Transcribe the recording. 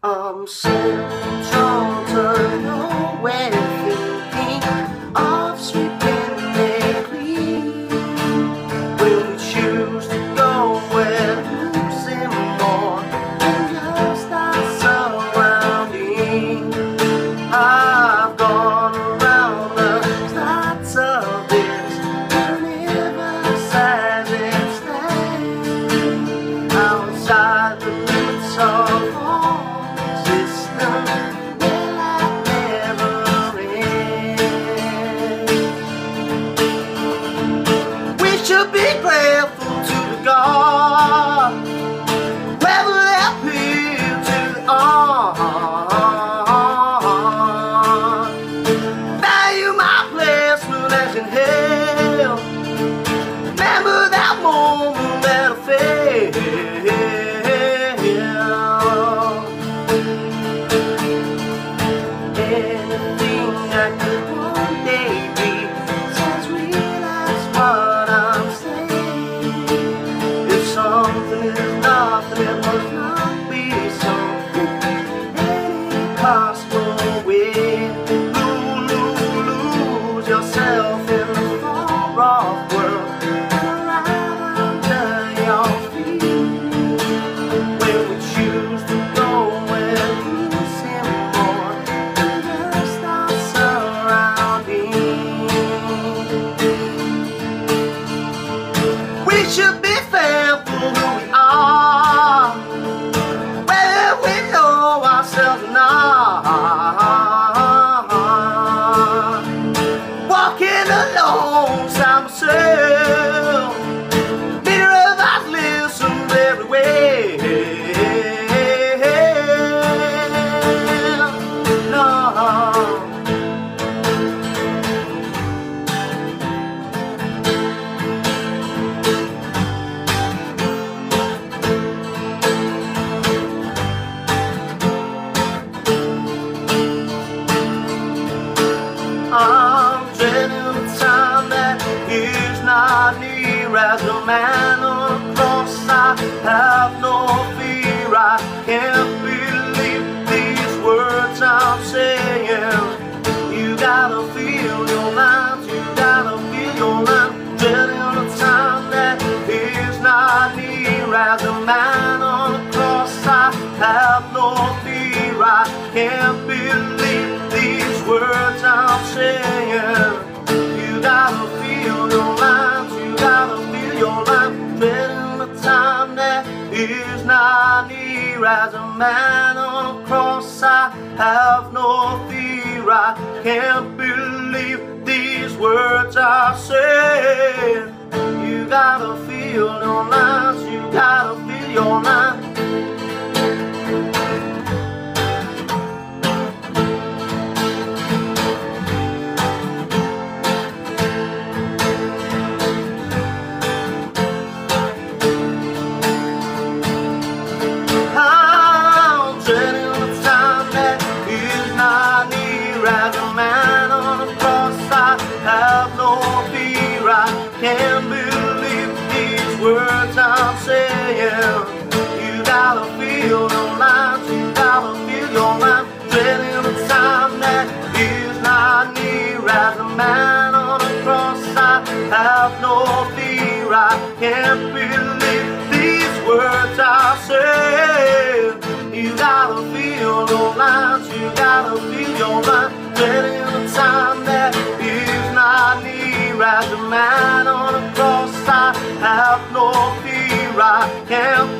I'm central to nowhere, thinking of sweeping lately. When we choose to go, we're losing more than just our surrounding. I've gone around the sides of this universe as it stands, outside the limits of all should be grateful to the God, whether they appeal to the value my placement as in hell. Remember that moment that I failed. Anything I could one day be, since realize what I'm saying. If something is nothing, it must not be something. Any possible way, lose yourself in the far-off world, and right under your feet. When we choose to go, we're losing more than just our surroundings. We should be thankful who we are, whether we know ourselves or not. Walking alongside myself, leader of our listened every way. No. I'm dreading the time that is not near. As a man on a cross, I have no fear. I can't believe these words I'm saying. You gotta feel your lines, you gotta feel your lines. Dreading the time that is not near. As a man on a cross, I have no fear. I can't believe these words I'm saying. You gotta feel your lines, you gotta feel your lines. Dreading the time that is not near. As a man on a cross, I have no fear. I can't believe these words I say. You gotta feel your lines, you gotta feel your lines. As a man on a cross, I have no fear. I can't believe these words I'm saying. You gotta feel your lines, you gotta feel your lines. Dreading the time that is not near. As a man on a cross, I have no fear. I can't believe these words I say. You gotta feel your lines, you gotta feel your lines. Dreading the time that is not near. As a man on a cross, I have no fear. I can't